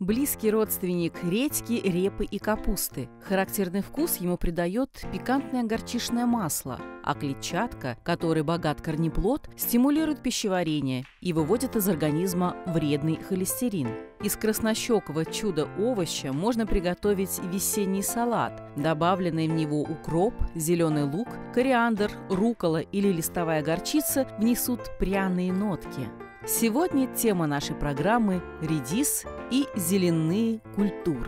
Близкий родственник редьки, репы и капусты. Характерный вкус ему придает пикантное горчичное масло, а клетчатка, которой богат корнеплод, стимулирует пищеварение и выводит из организма вредный холестерин. Из краснощекого чудо-овоща можно приготовить весенний салат. Добавленный в него укроп, зеленый лук, кориандр, руккола или листовая горчица внесут пряные нотки. Сегодня тема нашей программы – редис и зеленые культуры.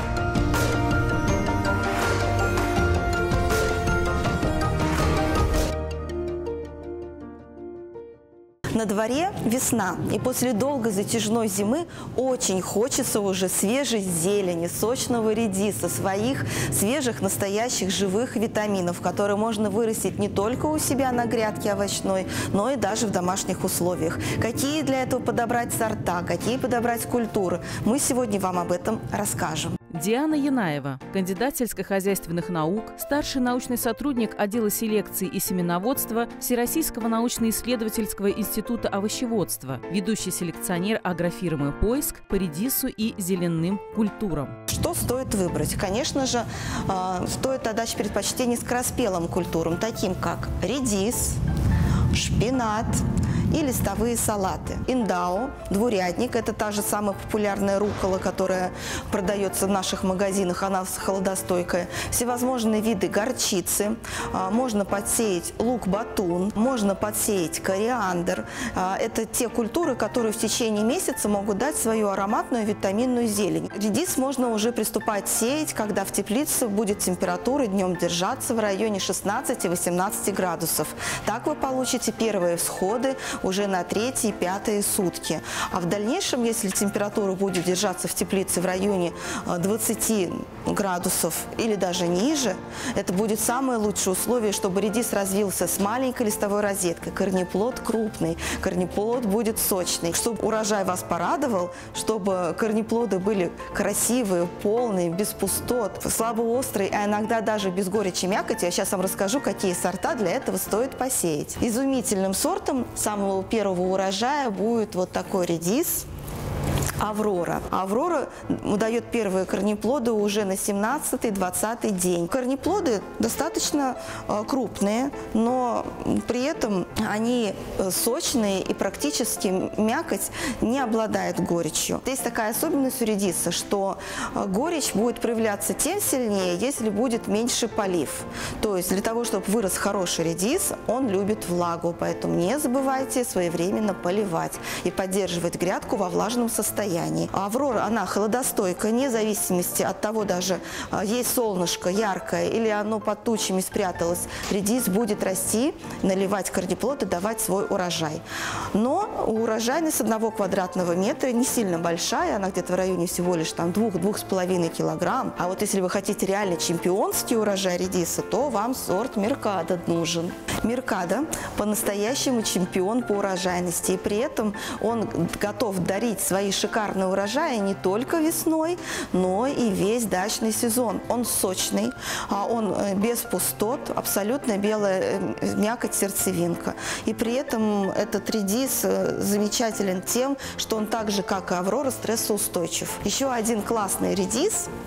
На дворе весна, и после долгой затяжной зимы очень хочется уже свежей зелени, сочного редиса, своих свежих, настоящих, живых витаминов, которые можно вырастить не только у себя на грядке овощной, но и даже в домашних условиях. Какие для этого подобрать сорта, какие подобрать культуры, мы сегодня вам об этом расскажем. Диана Янаева, кандидат сельскохозяйственных наук, старший научный сотрудник отдела селекции и семеноводства Всероссийского научно-исследовательского института овощеводства, ведущий селекционер агрофирмы «Поиск» по редису и зеленым культурам. Что стоит выбрать? Конечно же, стоит отдать предпочтение скороспелым культурам, таким как редис, шпинат и листовые салаты. Индао, двурядник – это та же самая популярная руккола, которая продается в наших магазинах, она холодостойкая. Всевозможные виды горчицы, можно подсеять лук-батун, можно подсеять кориандр. Это те культуры, которые в течение месяца могут дать свою ароматную витаминную зелень. Редис можно уже приступать сеять, когда в теплице будет температура днем держаться в районе 16-18 градусов. Так вы получите первые всходы уже на 3-е и 5-е сутки. А в дальнейшем, если температура будет держаться в теплице в районе 20 градусов или даже ниже, это будет самое лучшее условие, чтобы редис развился с маленькой листовой розеткой. Корнеплод крупный, корнеплод будет сочный. Чтобы урожай вас порадовал, чтобы корнеплоды были красивые, полные, без пустот, слабоострые, а иногда даже без горечи и мякоти. Я сейчас вам расскажу, какие сорта для этого стоит посеять. Изумительным сортом самого первого урожая будет вот такой редис Аврора. Аврора дает первые корнеплоды уже на 17-20 день. Корнеплоды достаточно крупные, но при этом они сочные и практически мякоть не обладает горечью. Есть такая особенность у редиса, что горечь будет проявляться тем сильнее, если будет меньше полив. То есть для того, чтобы вырос хороший редис, он любит влагу, поэтому не забывайте своевременно поливать и поддерживать грядку во влажном состоянии. Аврора, она холодостойкая, вне зависимости от того, даже есть солнышко яркое или оно под тучами спряталось, редис будет расти, наливать корнеплод и давать свой урожай. Но урожайность 1 квадратного метра не сильно большая, она где-то в районе всего лишь 2-2,5 килограмм. А вот если вы хотите реально чемпионский урожай редиса, то вам сорт Меркадо нужен. Меркадо по-настоящему чемпион по урожайности, и при этом он готов дарить свои шикарные урожаи не только весной, но и весь дачный сезон. Он сочный, он без пустот, абсолютно белая мякоть, сердцевинка. И при этом этот редис замечателен тем, что он так же, как и Аврора, стрессоустойчив. Еще один классный редис –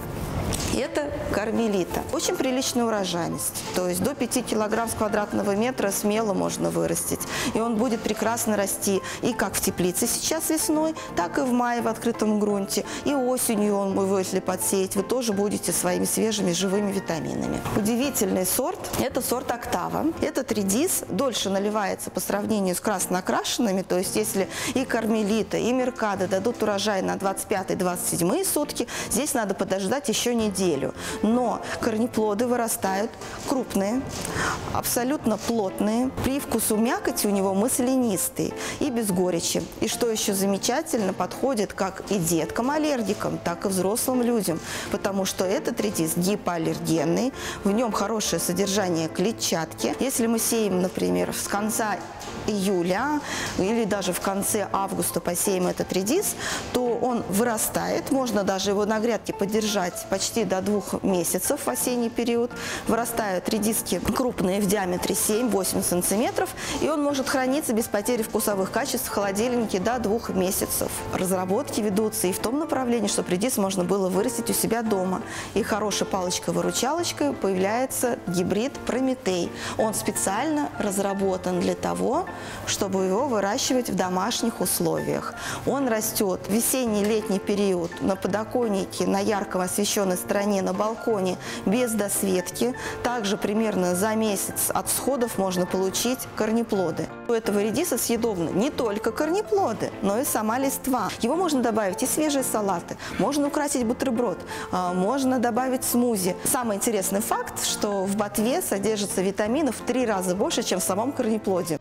это кармелита. Очень приличная урожайность. То есть до 5 килограмм с квадратного метра смело можно вырастить. И он будет прекрасно расти и как в теплице сейчас весной, так и в мае в открытом грунте. И осенью он, если подсеять, вы тоже будете своими свежими живыми витаминами. Удивительный сорт – это сорт Октава. Этот редис дольше наливается по сравнению с красно окрашенными. То есть если и кармелита, и меркадо дадут урожай на 25-27 сутки, здесь надо подождать еще неделю. Но корнеплоды вырастают крупные, абсолютно плотные. Привкус у мякоти у него маслянистый и без горечи. И что еще замечательно, подходит как и деткам-аллергикам, так и взрослым людям, потому что этот редис гипоаллергенный, в нем хорошее содержание клетчатки. Если мы сеем, например, с конца июля или даже в конце августа посеем этот редис, то он вырастает, можно даже его на грядке подержать почти почти до 2 месяцев в осенний период. Вырастают редиски крупные в диаметре 7-8 сантиметров, и он может храниться без потери вкусовых качеств в холодильнике до 2 месяцев. Разработки ведутся и в том направлении, чтобы редис можно было вырастить у себя дома. И хорошей палочкой-выручалочкой появляется гибрид Прометей. Он специально разработан для того, чтобы его выращивать в домашних условиях. Он растет в весенний-летний период на подоконнике, на ярко освещенной стороне, на балконе, без досветки. Также примерно за месяц от всходов можно получить корнеплоды. У этого редиса съедобны не только корнеплоды, но и сама листва. Его можно добавить и свежие салаты, можно украсить бутерброд, можно добавить смузи. Самый интересный факт, что в ботве содержится витаминов в 3 раза больше, чем в самом корнеплоде.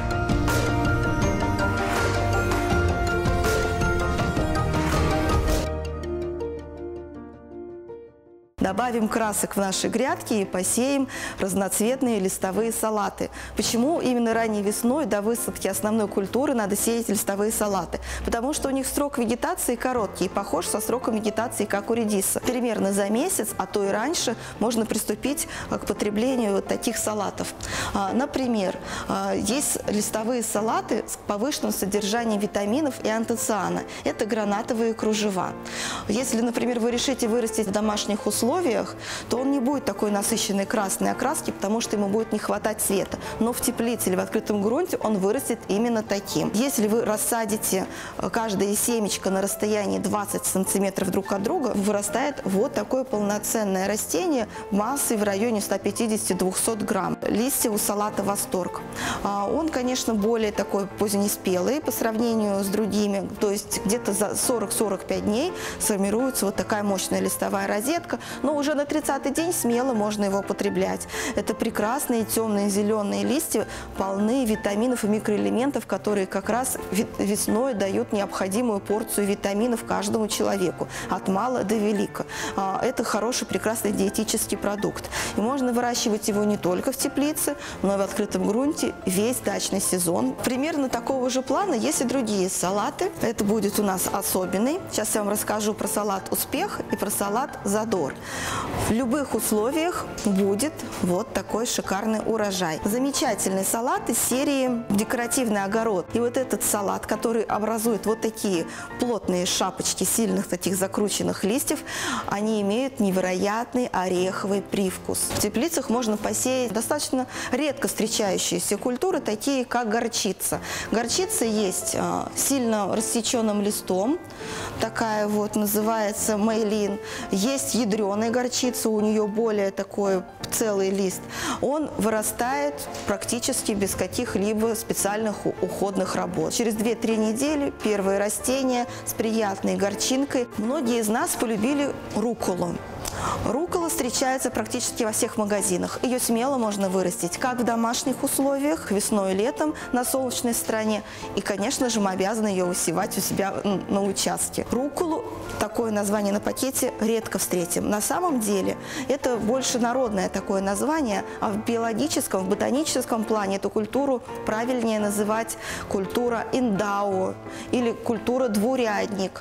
Добавим красок в наши грядки и посеем разноцветные листовые салаты. Почему именно ранней весной до высадки основной культуры надо сеять листовые салаты? Потому что у них срок вегетации короткий, похож со сроком вегетации, как у редиса. Примерно за месяц, а то и раньше, можно приступить к потреблению таких салатов. Например, есть листовые салаты с повышенным содержанием витаминов и антоциана. Это гранатовые кружева. Если, например, вы решите вырастить в домашних условиях, то он не будет такой насыщенной красной окраски, потому что ему будет не хватать цвета. Но в теплице или в открытом грунте он вырастет именно таким. Если вы рассадите каждое семечко на расстоянии 20 сантиметров друг от друга, вырастает вот такое полноценное растение массой в районе 150-200 грамм. Листья у салата «Восторг». Он, конечно, более такой позднеспелый по сравнению с другими, то есть где-то за 40-45 дней сформируется вот такая мощная листовая розетка. Но уже на 30-й день смело можно его употреблять. Это прекрасные темные зеленые листья, полны витаминов и микроэлементов, которые как раз весной дают необходимую порцию витаминов каждому человеку, от мала до велика. Это хороший, прекрасный диетический продукт. И можно выращивать его не только в теплице, но и в открытом грунте весь дачный сезон. Примерно такого же плана есть и другие салаты. Это будет у нас особенный. Сейчас я вам расскажу про салат «Успех» и про салат «Задор». В любых условиях будет вот такой шикарный урожай. Замечательный салат из серии «Декоративный огород». И вот этот салат, который образует вот такие плотные шапочки сильных таких закрученных листьев, они имеют невероятный ореховый привкус. В теплицах можно посеять достаточно редко встречающиеся культуры, такие как горчица. Горчица есть сильно рассеченным листом, такая вот называется мейлин. Есть ядреная горчица, у нее более такой целый лист. Он вырастает практически без каких-либо специальных уходных работ. Через 2-3 недели первые растения с приятной горчинкой. Многие из нас полюбили рукколу. Руккола встречается практически во всех магазинах. Ее смело можно вырастить как в домашних условиях, весной и летом на солнечной стороне. И, конечно же, мы обязаны ее высевать у себя на участке. Рукколу, такое название на пакете, редко встретим. На самом деле это больше народное такое название, а в биологическом, в ботаническом плане эту культуру правильнее называть культура индао или культура двурядник.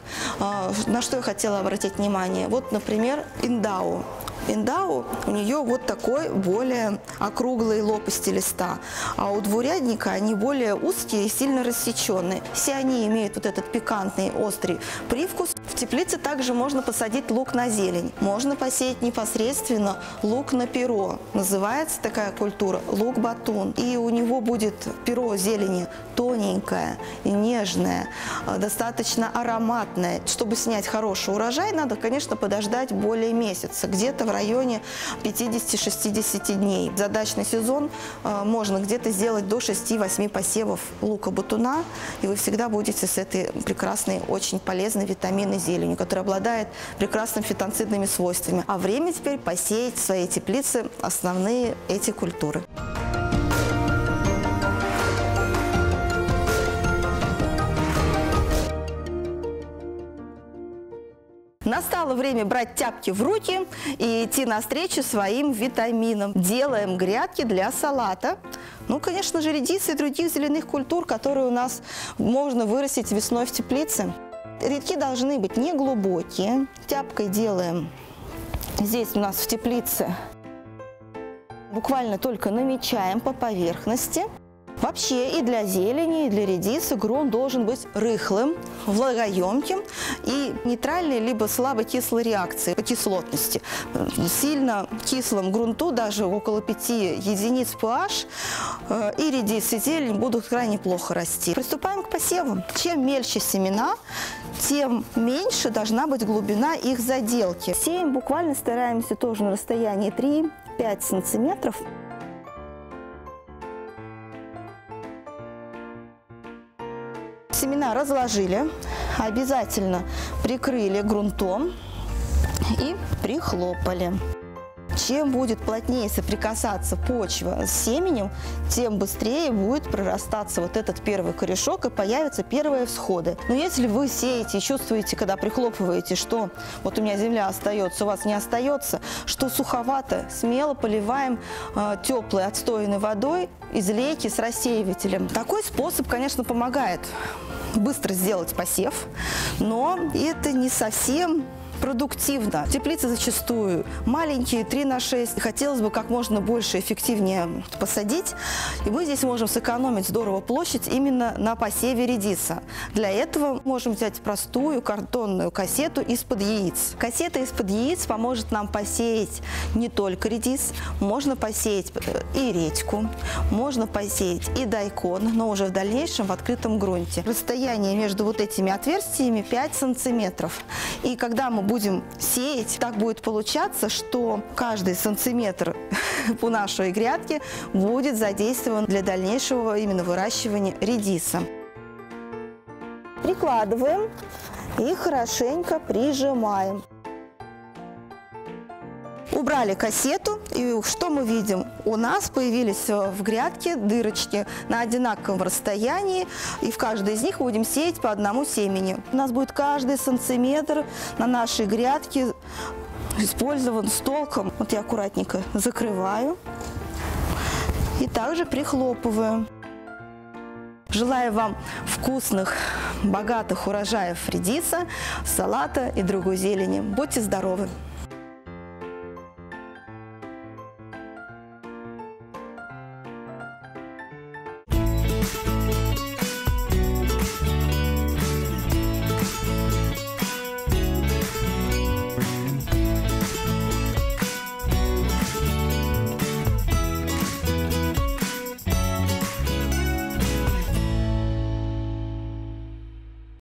На что я хотела обратить внимание? Вот, например, индао. Индао, у нее вот такой более округлые лопасти листа, а у двурядника они более узкие и сильно рассеченные. Все они имеют вот этот пикантный острый привкус. В теплице также можно посадить лук на зелень. Можно посеять непосредственно лук на перо. Называется такая культура лук-батун. И у него будет перо зелени тоненькое, нежное, достаточно ароматное. Чтобы снять хороший урожай, надо, конечно, подождать более месяца, где-то в районе 50-60 дней. За дачный сезон можно где-то сделать до 6-8 посевов лука-батуна, и вы всегда будете с этой прекрасной, очень полезной витаминной зеленью, которая обладает прекрасными фитонцидными свойствами. А время теперь посеять в своей теплице основные эти культуры. Настало время брать тяпки в руки и идти навстречу своим витаминам. Делаем грядки для салата. Ну, конечно же, редисы и других зеленых культур, которые у нас можно вырастить весной в теплице. Рядки должны быть неглубокие. Тяпкой делаем Здесь у нас в теплице буквально только намечаем по поверхности. Вообще и для зелени, и для редисы грунт должен быть рыхлым, влагоемким и нейтральной либо слабокислой реакции по кислотности. Сильно кислым грунту, даже около 5 единиц pH, и редис, и зелень будут крайне плохо расти. Приступаем к посеву. Чем мельче семена, тем меньше должна быть глубина их заделки. Сеем буквально, стараемся тоже на расстоянии 3-5 сантиметров. Семена разложили, обязательно прикрыли грунтом и прихлопали. Чем будет плотнее соприкасаться почва с семенем, тем быстрее будет прорастаться вот этот первый корешок и появятся первые всходы. Но если вы сеете и чувствуете, когда прихлопываете, что вот у меня земля остается, у вас не остается, что суховато, смело поливаем теплой отстойной водой из лейки с рассеивателем. Такой способ, конечно, помогает быстро сделать посев, но это не совсем продуктивно. Теплицы зачастую маленькие, 3 на 6. Хотелось бы как можно больше, эффективнее посадить. И мы здесь можем сэкономить здорово площадь именно на посеве редиса. Для этого можем взять простую картонную кассету из-под яиц. Кассета из-под яиц поможет нам посеять не только редис, можно посеять и редьку, можно посеять и дайкон, но уже в дальнейшем в открытом грунте. Расстояние между вот этими отверстиями 5 сантиметров. И когда мы будем сеять, так будет получаться, что каждый сантиметр по нашей грядке будет задействован для дальнейшего именно выращивания редиса. Прикладываем и хорошенько прижимаем. Убрали кассету, и что мы видим? У нас появились в грядке дырочки на одинаковом расстоянии, и в каждой из них будем сеять по одному семени. У нас будет каждый сантиметр на нашей грядке использован с толком. Вот я аккуратненько закрываю и также прихлопываю. Желаю вам вкусных, богатых урожаев редиса, салата и другой зелени. Будьте здоровы!